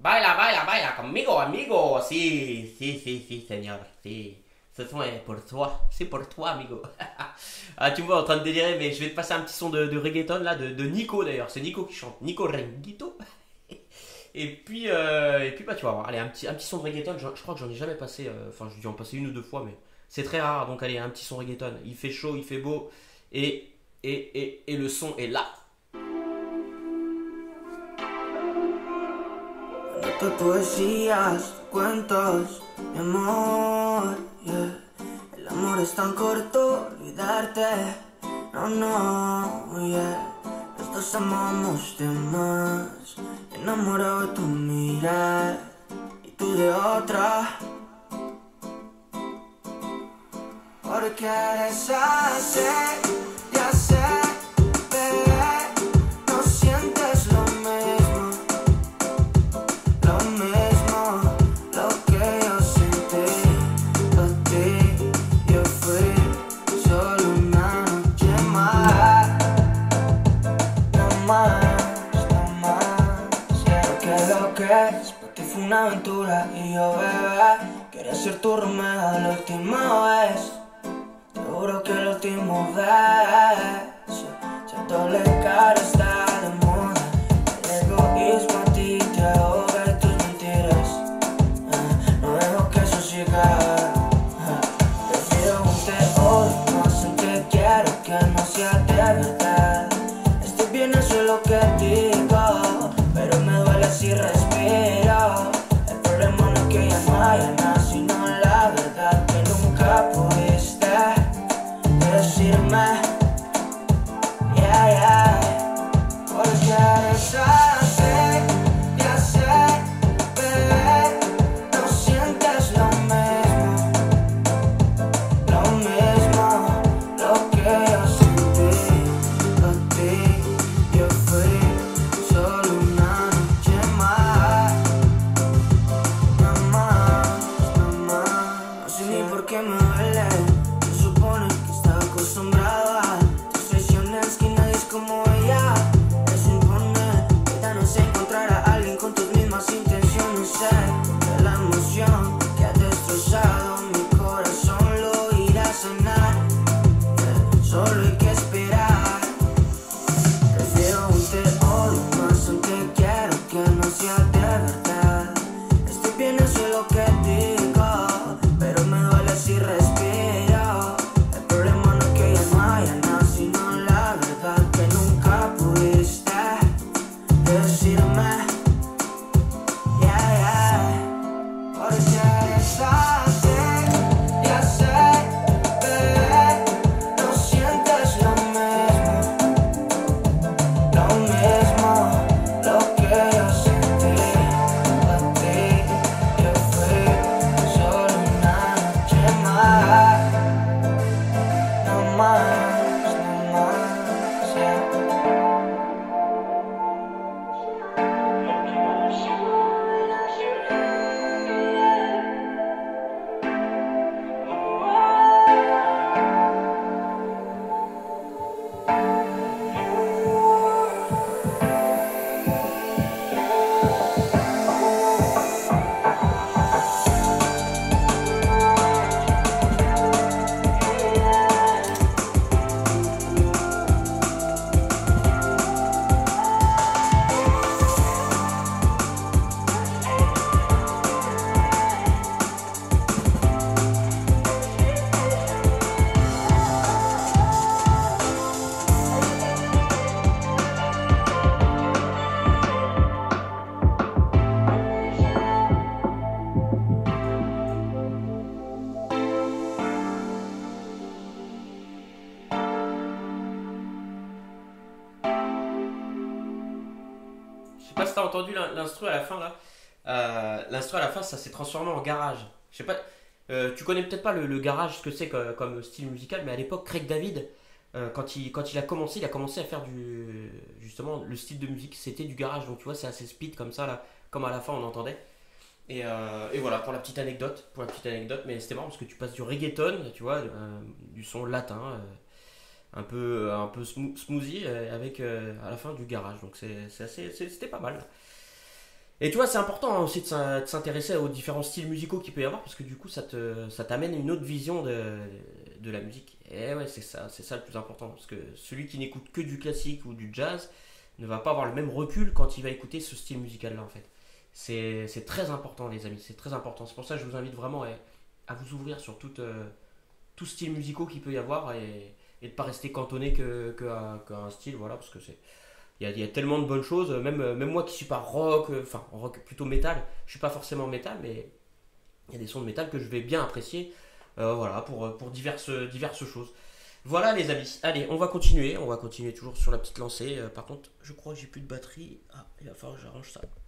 Baila, baila, baila conmigo, amigo. Sí, sí, sí, sí, señor. Sí. Ce son est pour toi. C'est pour toi, amigo. Ah, tu me vois en train de délirer, mais je vais te passer un petit son de reggaeton là, de Nico d'ailleurs. C'est Nico qui chante. Nico Renguito. Et puis bah, tu vas voir. Allez, un petit son de reggaeton. Je crois que j'en ai jamais passé. Enfin, je dû en passer une ou deux fois, mais c'est très rare. Donc, allez, un petit son reggaeton. Il fait chaud, il fait beau. Et le son est là. De poesías, cuentos, mi amor, yeah. El amor es tan corto, olvidarte, no, no, yeah. Los dos amamos de más, enamorado de tu mirar y tú de otra, porque eres así, ya sé, bebé, no sientes lo mismo. Lo mismo, lo que yo sentí por ti. Yo fui solo una noche más. No más, no más. Quiero que lo que es por ti fue una aventura. Y yo, bebé, quería ser tu Romeo la última vez. Te juro que el último beso. Si el doble cara está de moda, el egoísmo a ti te ahoga y tus mentiras. No dejo que eso siga. Prefiero un te odio más un te quiero que no sea de verdad. Estoy bien, eso es lo que digo, pero me duele si respiro. El problema no es que ya no haya nada, sino la verdad que nunca pudiste decirme. Yeah, yeah. Porque eres así, ya sé, bebé, no sientes lo mismo, lo que yo sentí por ti. Yo fui solo una noche más, no más, no más. No sé ni por qué me duele, se supone que estaba acostumbrado a tus traiciones, que nadie es como ella. Eso impone que ya no sé encontrar a alguien con tus mismas intenciones. Sé de la emoción que ha destrozado mi corazón, lo irá a sanar. Solo hay que esperar. Prefiero un te odio más un te quiero que no sea de verdad. Estoy bien, eso es lo que digo, pero me duele si respiro. El problema no es que ya no haya nada, sino la verdad que nunca pudiste decirme. Yeah, yeah. Porque eres así, ya sé, bebé, no sientes lo mismo, lo que yo sentí por ti. Yo fui solo una noche más, no más, no más, yeah. Je sais pas si t'as entendu l'instru à la fin là. L'instru à la fin, ça s'est transformé en garage. Je sais pas. Tu connais peut-être pas le garage, ce que c'est comme style musical, mais à l'époque, Craig David, quand il a commencé à faire justement le style de musique, c'était du garage. Donc tu vois, c'est assez speed comme ça là, comme à la fin on entendait. Et voilà pour la petite anecdote, Mais c'était marrant parce que tu passes du reggaeton, tu vois, du son latin, un peu smoothie avec à la fin du garage. Donc c'était pas mal. Et tu vois, c'est important aussi de s'intéresser aux différents styles musicaux qu'il peut y avoir parce que du coup, ça t'amène une autre vision de la musique. Et ouais, c'est ça le plus important. Parce que celui qui n'écoute que du classique ou du jazz ne va pas avoir le même recul quand il va écouter ce style musical-là en fait. C'est très important, les amis, c'est très important. C'est pour ça que je vous invite vraiment à vous ouvrir sur tout style musicaux qu'il peut y avoir et de ne pas rester cantonné qu'à un style, voilà, parce que il y a tellement de bonnes choses, même moi qui suis pas rock, enfin rock plutôt métal, je suis pas forcément métal, mais il y a des sons de métal que je vais bien apprécier, voilà, pour diverses choses. Voilà les amis, allez, on va continuer toujours sur la petite lancée. Par contre, je crois que j'ai plus de batterie. Ah, il va falloir que j'arrange ça.